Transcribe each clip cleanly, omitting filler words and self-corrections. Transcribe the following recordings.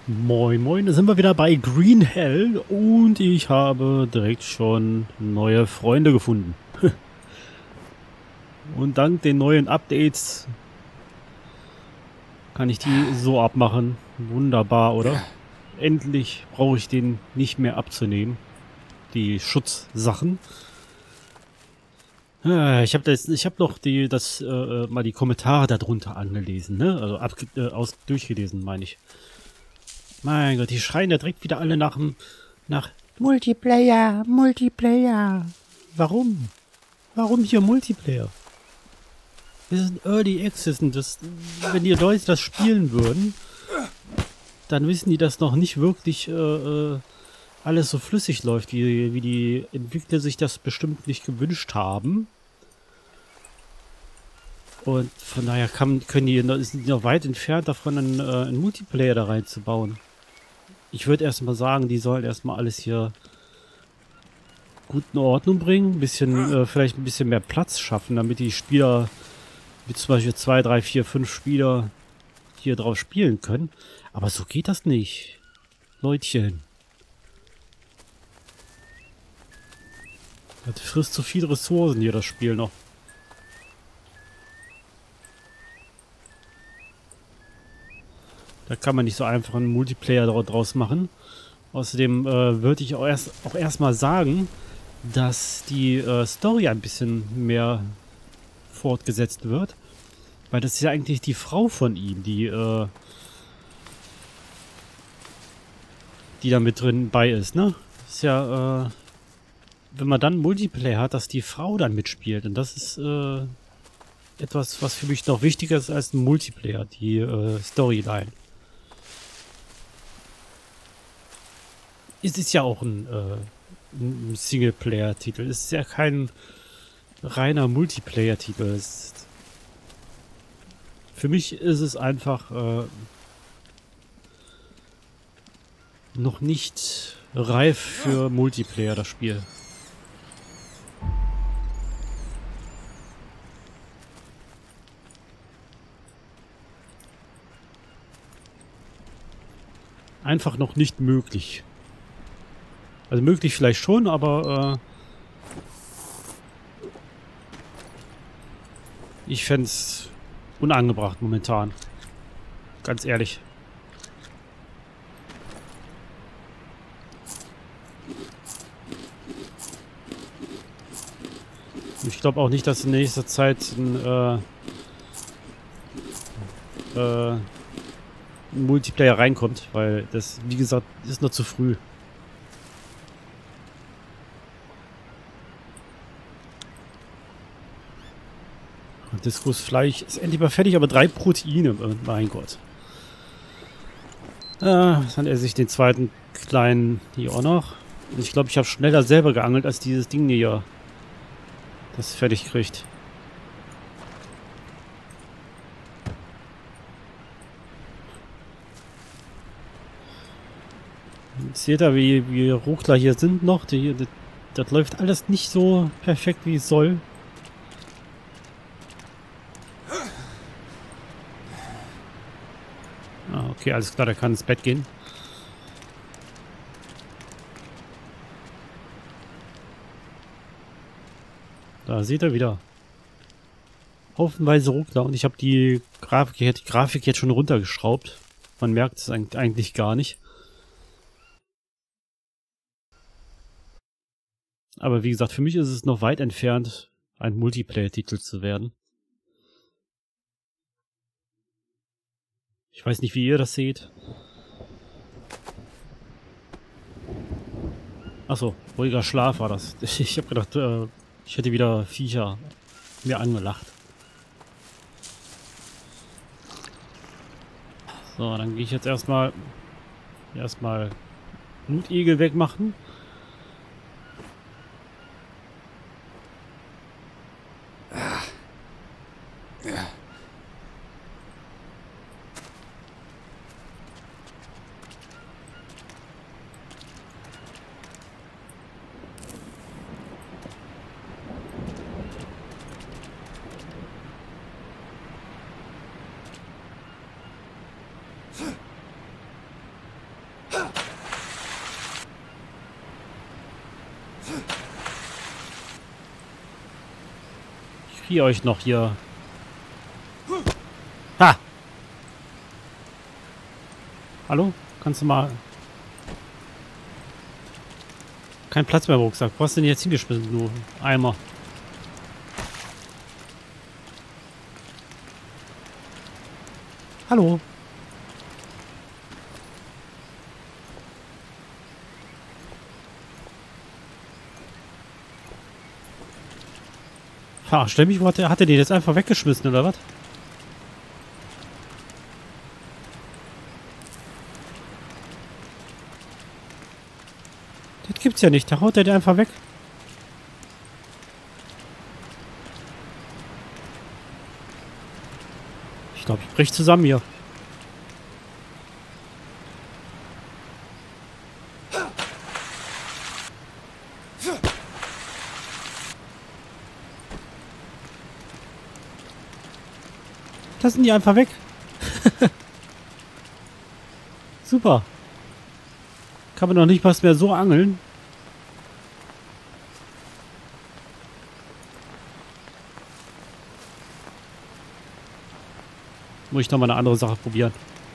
Moin moin, da sind wir wieder bei Green Hell und ich habe direkt schon neue Freunde gefunden. Und dank den neuen Updates kann ich die so abmachen. Wunderbar, oder? Endlich brauche ich den nicht mehr abzunehmen. Die Schutzsachen. Ich habe noch mal die Kommentare darunter angelesen, ne? Also durchgelesen, meine ich. Mein Gott, die schreien ja direkt wieder alle nach Multiplayer, Multiplayer. Warum? Warum hier Multiplayer? Das ist ein Early Access und wenn die Leute das spielen würden, dann wissen die, dass noch nicht wirklich alles so flüssig läuft, wie die Entwickler sich das bestimmt nicht gewünscht haben. Und von daher sind die noch weit entfernt davon, einen Multiplayer da reinzubauen. Ich würde erstmal sagen, die sollen erstmal alles hier gut in Ordnung bringen, vielleicht ein bisschen mehr Platz schaffen, damit die Spieler, wie zum Beispiel 2, 3, 4, 5 Spieler hier drauf spielen können. Aber so geht das nicht. Leutchen. Das frisst zu viele Ressourcen hier, das Spiel noch. Da kann man nicht so einfach einen Multiplayer draus machen. Außerdem würde ich auch erstmal sagen, dass die Story ein bisschen mehr fortgesetzt wird. Weil das ist ja eigentlich die Frau von ihm, die da mit drin bei ist, ne? Ist ja, wenn man dann Multiplayer hat, dass die Frau dann mitspielt. Und das ist etwas, was für mich noch wichtiger ist als ein Multiplayer, die Storyline. Es ist ja auch ein Singleplayer-Titel. Es ist ja kein reiner Multiplayer-Titel. Für mich ist es einfach noch nicht reif für Multiplayer, das Spiel. Einfach noch nicht möglich. Also möglich vielleicht schon, aber ich fände es unangebracht momentan. Ganz ehrlich. Ich glaube auch nicht, dass in nächster Zeit ein Multiplayer reinkommt, weil das, wie gesagt, ist noch zu früh. Diskusfleisch ist endlich mal fertig, aber 3 Proteine, mein Gott. Dann esse ich den zweiten kleinen hier auch noch. Und ich glaube, ich habe schneller selber geangelt, als dieses Ding hier das fertig kriegt. Jetzt seht ihr, wie Ruckler hier sind noch. Das läuft alles nicht so perfekt, wie es soll. Okay, alles klar, der kann ins Bett gehen. Da seht ihr wieder. Haufenweise Ruckler und ich habe die Grafik jetzt schon runtergeschraubt. Man merkt es eigentlich gar nicht. Aber wie gesagt, für mich ist es noch weit entfernt, ein Multiplayer-Titel zu werden. Ich weiß nicht, wie ihr das seht. Achso, ruhiger Schlaf war das. Ich habe gedacht, ich hätte wieder Viecher mir angelacht. So, dann gehe ich jetzt erstmal Blutegel wegmachen. Kriege euch noch hier. Ha! Hallo? Kannst du mal... Kein Platz mehr im Rucksack. Wo hast du denn jetzt hingeschmissen, du Eimer? Hallo? Ha, stell mich, wo hat er den jetzt einfach weggeschmissen, oder was? Das gibt's ja nicht. Da haut er den einfach weg. Ich glaube, ich brech zusammen hier. Da sind die einfach weg. Super. Kann man doch nicht was mehr so angeln. Muss ich noch mal eine andere Sache probieren.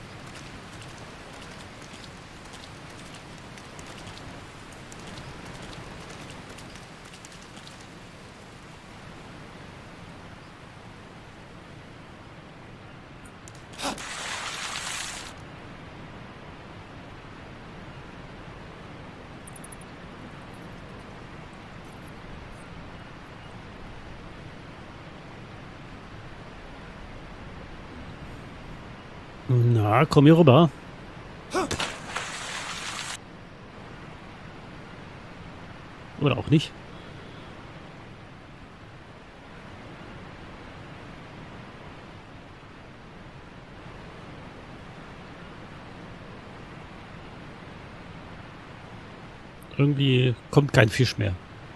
Na, komm hier rüber. Oder auch nicht. Irgendwie kommt kein Fisch mehr.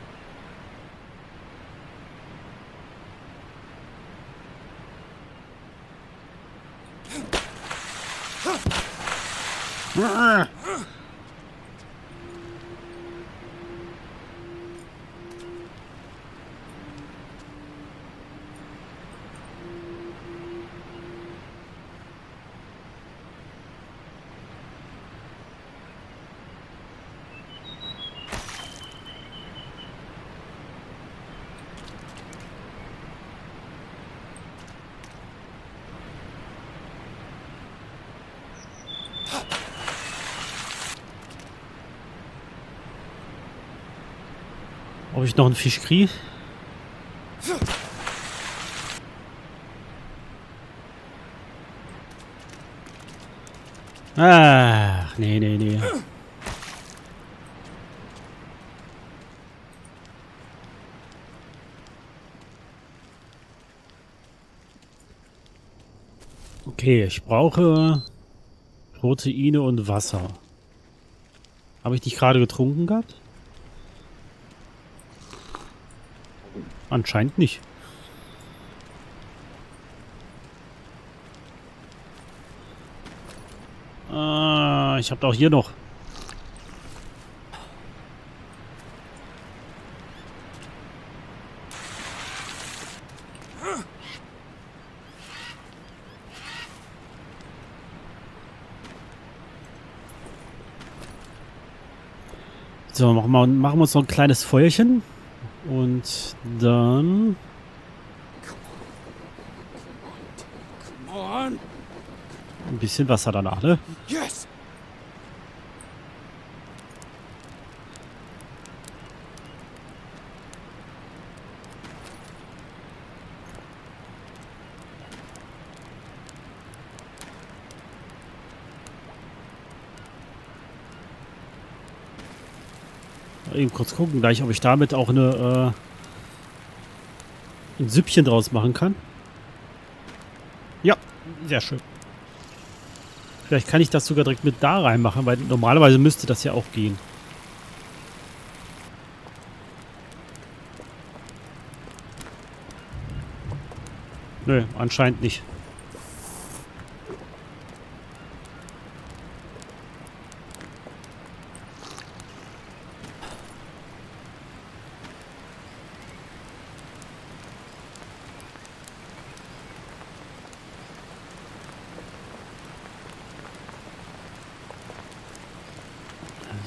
Ob ich noch einen Fisch kriege? Ach, nee, nee, nee. Okay, ich brauche Proteine und Wasser. Habe ich nicht gerade getrunken gehabt? Anscheinend nicht. Ich habe auch hier noch. So, machen wir uns noch ein kleines Feuerchen. Und dann... Ein bisschen Wasser danach, ne? Yes. Eben kurz gucken gleich, ob ich damit auch ein Süppchen draus machen kann. Ja, sehr schön. Vielleicht kann ich das sogar direkt mit da reinmachen, weil normalerweise müsste das ja auch gehen. Nö, anscheinend nicht.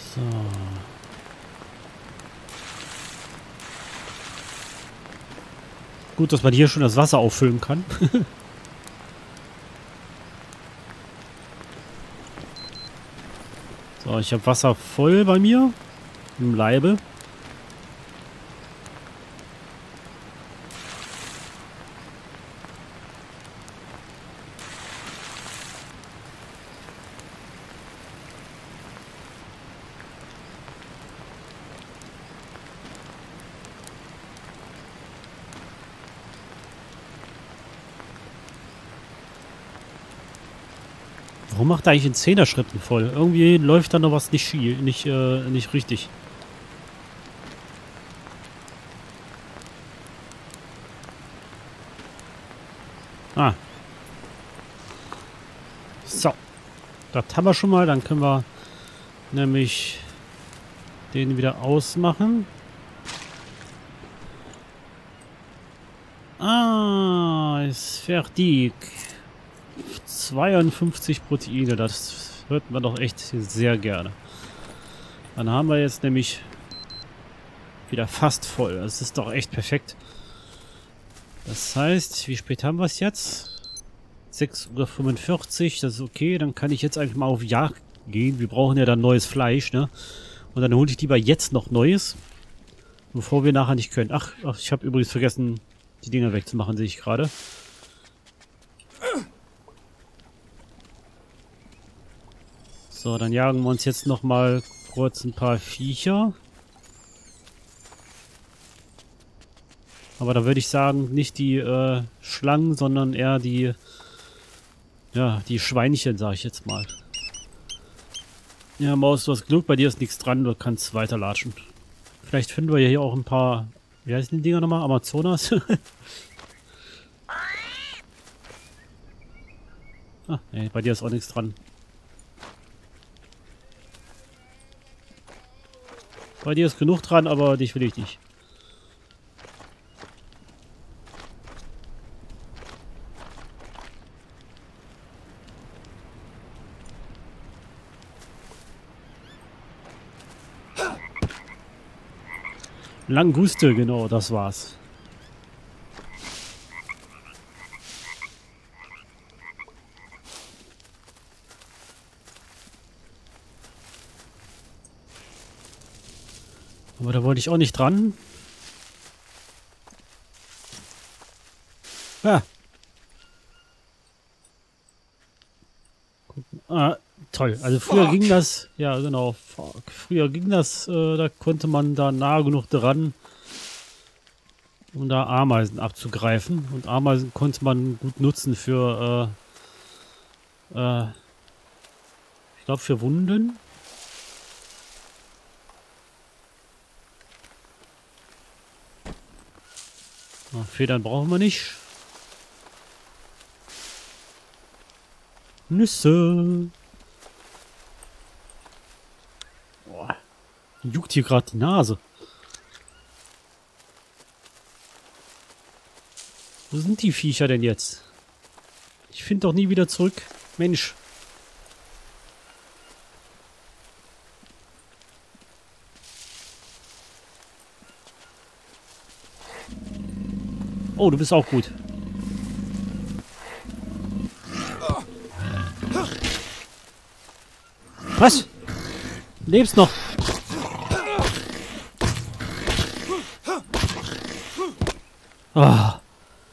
So. Gut, dass man hier schon das Wasser auffüllen kann. So, ich habe Wasser voll bei mir. Im Leibe. Warum macht er eigentlich in 10er-Schritten voll? Irgendwie läuft da noch was nicht nicht richtig. Ah. So. Das haben wir schon mal. Dann können wir nämlich den wieder ausmachen. Ah, ist fertig. 52 Proteine, das hört man doch echt sehr gerne. Dann haben wir jetzt nämlich wieder fast voll. Das ist doch echt perfekt. Das heißt, wie spät haben wir es jetzt? 6:45 Uhr, das ist okay. Dann kann ich jetzt einfach mal auf Jagd gehen. Wir brauchen ja dann neues Fleisch, ne? Und dann hole ich lieber jetzt noch neues, bevor wir nachher nicht können. Ach ich habe übrigens vergessen, die Dinger wegzumachen, sehe ich gerade. So, dann jagen wir uns jetzt noch mal kurz ein paar Viecher. Aber da würde ich sagen, nicht die Schlangen, sondern eher die, ja, die Schweinchen, sage ich jetzt mal. Ja, Maus, du hast Glück, bei dir ist nichts dran, du kannst weiterlatschen. Vielleicht finden wir hier auch ein paar, wie heißen die Dinger nochmal? Amazonas? Ah, nee, bei dir ist auch nichts dran. Bei dir ist genug dran, aber dich will ich nicht. Languste, genau, das war's. Aber da wollte ich auch nicht dran. Ah. Ah, toll. Also früher ging das, ja genau, früher ging das, da konnte man da nah genug dran, um da Ameisen abzugreifen. Und Ameisen konnte man gut nutzen für, ich glaube für Wunden. Na, Federn brauchen wir nicht. Nüsse. Boah, juckt hier gerade die Nase. Wo sind die Viecher denn jetzt? Ich finde doch nie wieder zurück. Mensch. Oh, du bist auch gut. Was? Lebst noch? Ah.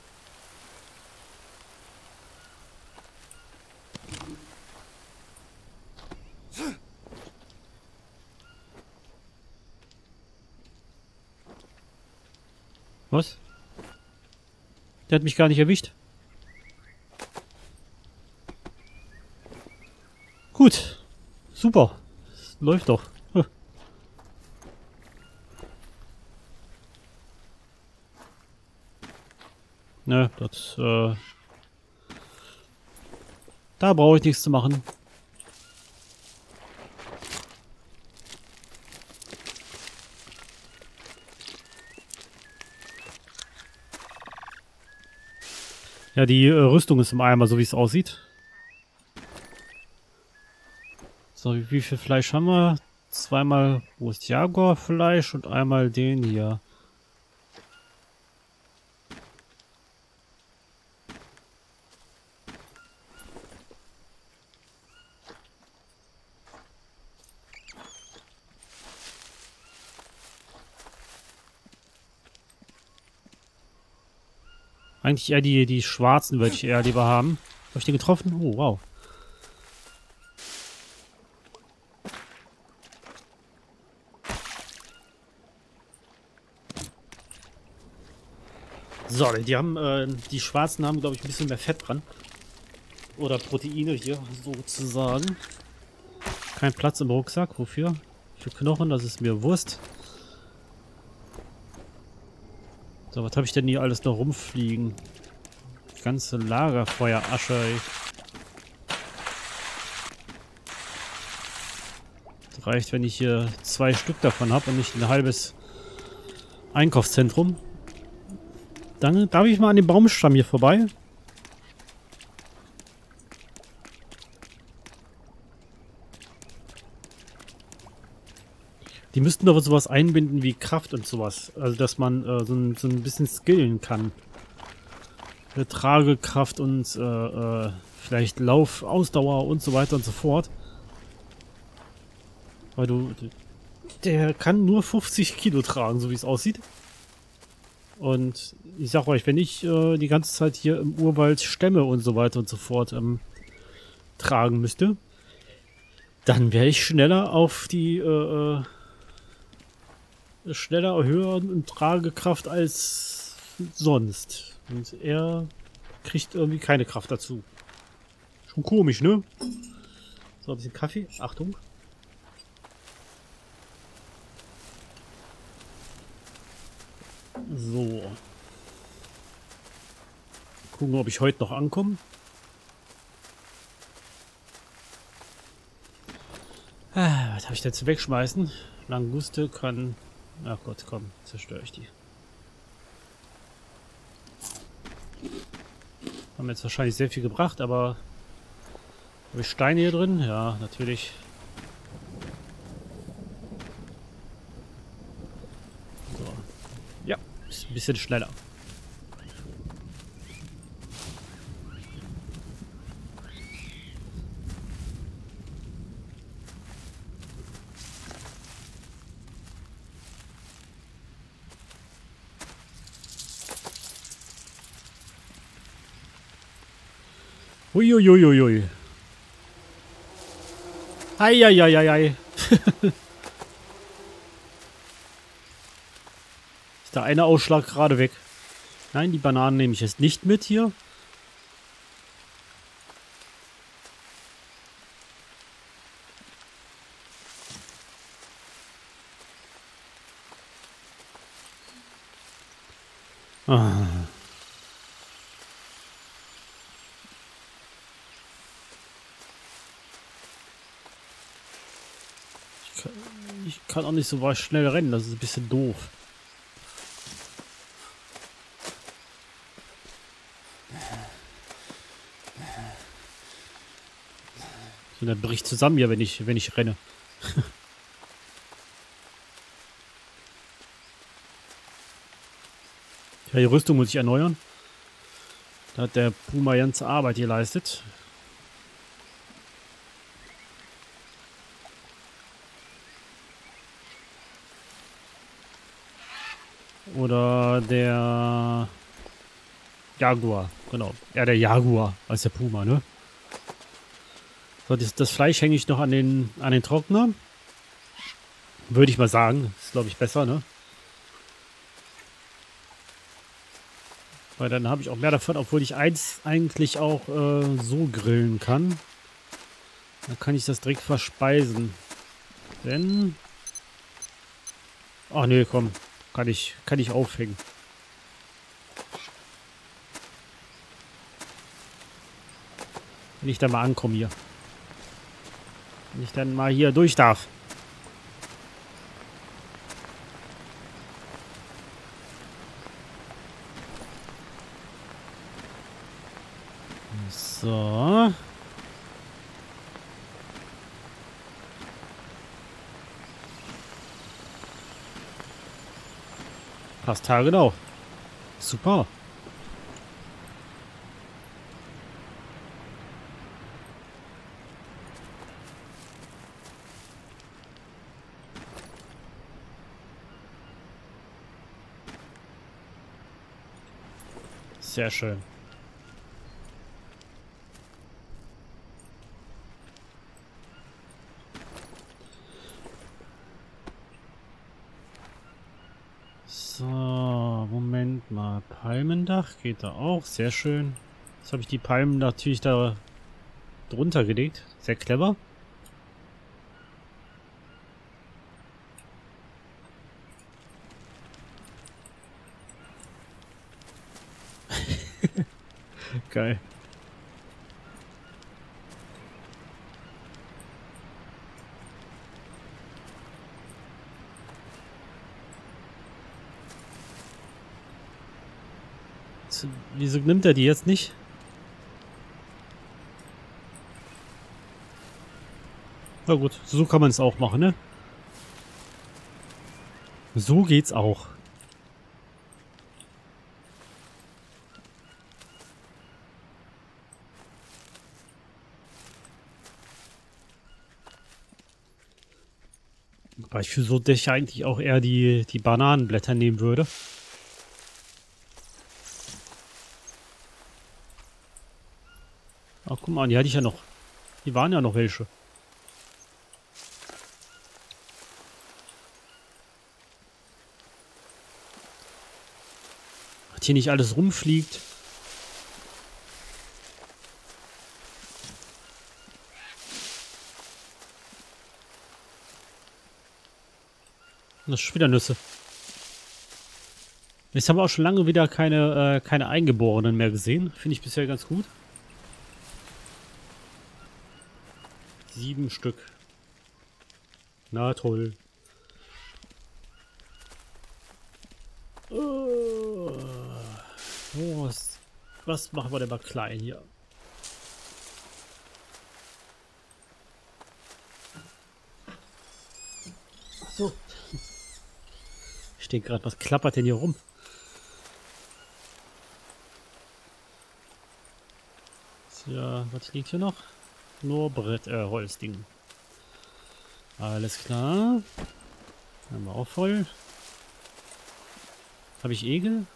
Was? Der hat mich gar nicht erwischt. Gut. Super. Läuft doch. Ne, das, da brauche ich nichts zu machen. Ja, die Rüstung ist im Eimer, so wie es aussieht. So, wie viel Fleisch haben wir? zweimal rohes Jaguarfleisch und einmal den hier. Eigentlich eher die schwarzen würde ich eher lieber haben. Habe ich den getroffen? Oh, wow. So, die schwarzen haben, glaube ich, ein bisschen mehr Fett dran. Oder Proteine hier, sozusagen. Kein Platz im Rucksack. Wofür? Für Knochen, das ist mir Wurst. So, was habe ich denn hier alles noch rumfliegen? Ganze Lagerfeuerasche, ey. Das reicht, wenn ich hier 2 Stück davon habe und nicht ein halbes Einkaufszentrum. Dann darf ich mal an dem Baumstamm hier vorbei. Die müssten doch sowas einbinden wie Kraft und sowas. Also, dass man so ein bisschen skillen kann. Tragekraft und vielleicht Lauf, Ausdauer und so weiter und so fort. Weil der kann nur 50 Kilo tragen, so wie es aussieht. Und ich sag euch, wenn ich die ganze Zeit hier im Urwald Stämme und so weiter und so fort tragen müsste, dann wäre ich schneller auf die schneller, höher und Tragekraft als sonst. Und er kriegt irgendwie keine Kraft dazu. Schon komisch, ne? So, ein bisschen Kaffee. Achtung. So. Gucken, ob ich heute noch ankomme. Was habe ich denn zu wegschmeißen? Languste kann... Ach Gott, komm, zerstöre ich die. Haben jetzt wahrscheinlich sehr viel gebracht, aber... Habe ich Steine hier drin? Ja, natürlich. So. Ja, ist ein bisschen schneller. Uiuiuiui. Eieieiei. Ist der eine Ausschlag gerade weg? Nein, die Bananen nehme ich jetzt nicht mit hier. Ah. Ich kann auch nicht so weit schnell rennen, das ist ein bisschen doof. So, der bricht zusammen hier, wenn ich renne. Ja, die Rüstung muss ich erneuern. Da hat der Puma ganze Arbeit geleistet. Oder der Jaguar, genau. Ja, der Jaguar als der Puma, ne? So, das Fleisch hänge ich noch an den Trockner. Würde ich mal sagen. Ist, glaube ich, besser, ne? Weil dann habe ich auch mehr davon, obwohl ich eins eigentlich auch so grillen kann. Dann kann ich das direkt verspeisen. Denn... Ach nee, komm. Kann ich aufhängen. Wenn ich dann mal ankomme hier. Wenn ich dann mal hier durch darf. So. Passt haargenau. Super. Sehr schön. So, Moment mal. Palmendach geht da auch. Sehr schön. Jetzt habe ich die Palmen natürlich da drunter gelegt. Sehr clever. Geil. Wieso nimmt er die jetzt nicht? Na gut, so kann man es auch machen, ne? So geht's auch. Weil ich für so Dächer eigentlich auch eher die Bananenblätter nehmen würde. Ach, guck mal, die hatte ich ja noch. Die waren ja noch welche. Dass hier nicht alles rumfliegt. Das ist schon wieder Nüsse. Jetzt haben wir auch schon lange wieder keine Eingeborenen mehr gesehen. Finde ich bisher ganz gut. 7 Stück. Na toll. Was machen wir denn mal klein hier? So. Steht gerade, was klappert denn hier rum? Ja, was liegt hier noch? Nur Brett, Holzding. Alles klar. Haben wir auch voll. Habe ich Egel?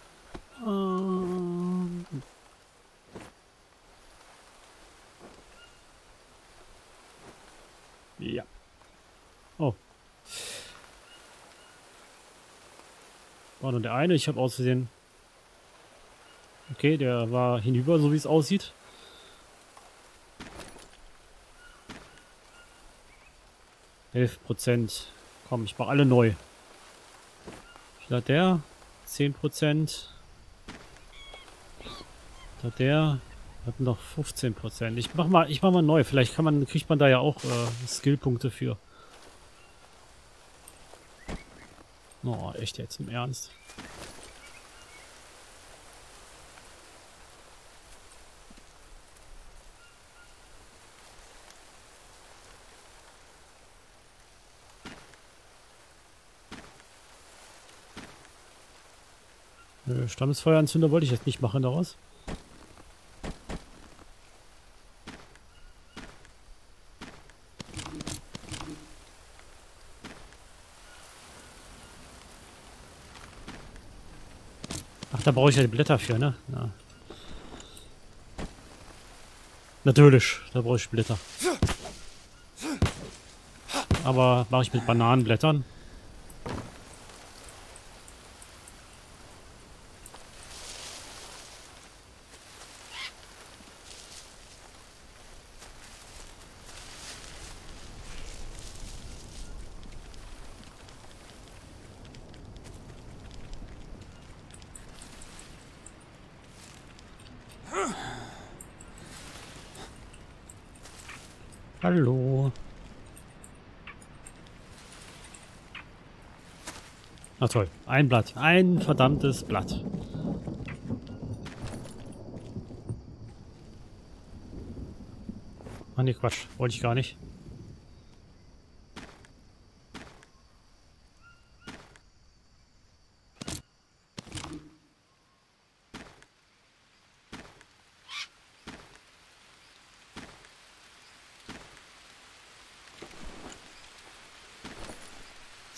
Ja. Oh. War nur der eine. Ich habe aus Versehen... Okay, der war hinüber, so wie es aussieht. %. Komm, ich mache alle neu. Vielleicht der. 10%. Der hat noch 15%. Ich mach mal neu. Vielleicht kriegt man da ja auch Skillpunkte für. Oh, echt jetzt im Ernst. Stammesfeueranzünder wollte ich jetzt nicht machen daraus. Ach, da brauche ich ja die Blätter für, ne? Ja. Natürlich, da brauche ich Blätter. Aber mache ich mit Bananenblättern. Hallo. Na toll, ein Blatt. Ein verdammtes Blatt. Ah ne, Quatsch. Wollte ich gar nicht.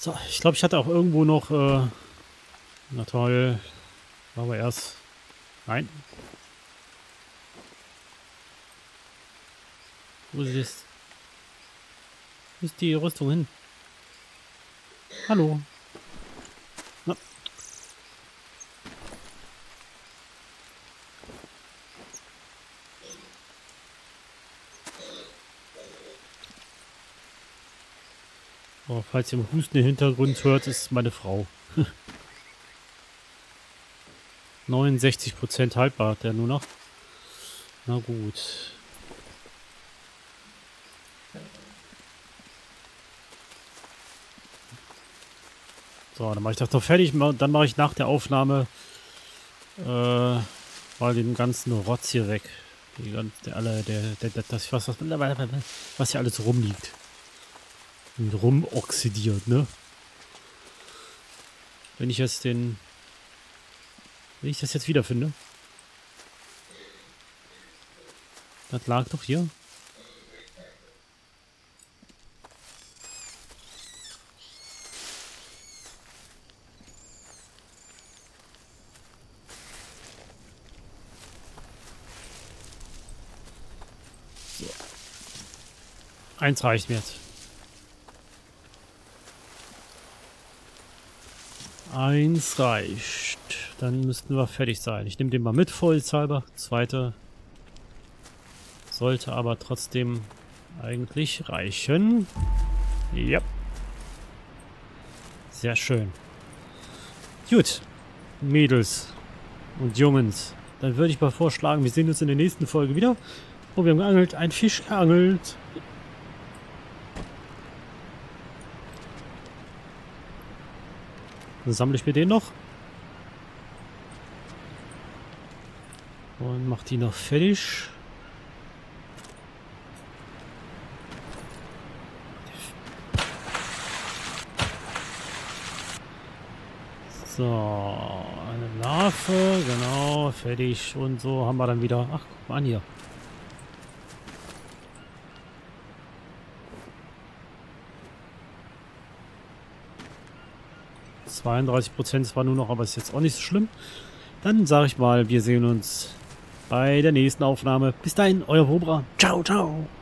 So, ich glaube, ich hatte auch irgendwo noch... na toll. Aber erst... Nein. Wo ist es? Wo ist die Rüstung hin? Hallo. Na. Oh, falls ihr im Husten im Hintergrund hört, ist meine Frau. 69% haltbar hat der nur noch. Na gut. So, dann mache ich das doch fertig. Dann mache ich nach der Aufnahme mal den ganzen Rotz hier weg. Was hier alles rumliegt. Und rumoxidiert, ne? Wenn ich das jetzt wiederfinde. Das lag doch hier. So. Eins reicht mir jetzt. Eins reicht. Dann müssten wir fertig sein. Ich nehme den mal mit, vorsichtshalber. Zweite sollte aber trotzdem eigentlich reichen. Ja. Sehr schön. Gut. Mädels und Jungs. Dann würde ich mal vorschlagen, wir sehen uns in der nächsten Folge wieder. Oh, wir haben geangelt. Ein Fisch geangelt. Dann sammle ich mir den noch. Und mache die noch fertig. So, eine Larve, genau, fertig. Und so haben wir dann wieder... Ach, guck mal an hier. %, zwar nur noch, aber ist jetzt auch nicht so schlimm. Dann sage ich mal, wir sehen uns bei der nächsten Aufnahme. Bis dahin, euer Cobra. Ciao, ciao.